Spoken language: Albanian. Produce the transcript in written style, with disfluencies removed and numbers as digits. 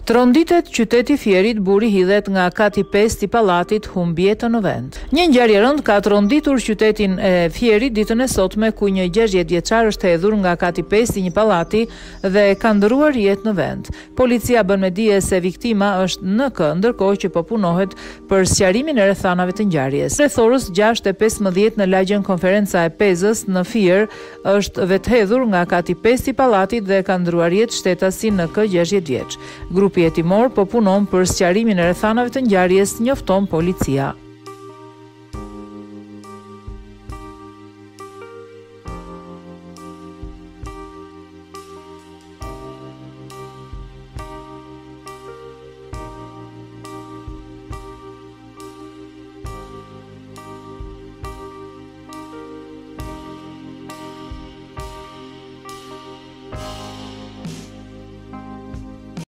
Tronditet qyteti Fierit, buri hidhet nga kati 5 i pallatit, humbjetë në vend. Një ngjarje rënd ka tronditur qytetin e Fierit ditën e sotme, ku një 60 vjeçar është hedhur nga kati 5 i një pallati dhe ka ndëruar jetë në vend. Policia bën me dije se viktima është NK, ndërkohë që po punohet për sqarimin e rrethanave të ngjarjes. Rreth orës 6:15 në lagjen Konferenca e Pezës në Fier është vethedhur nga kati 5 i pallatit dhe ka ndëruar jetë shtetasi NK 60 vjeç. Grupi hetimor po punon për sqarimin e rrethanave të ngjarjes, njofton policia.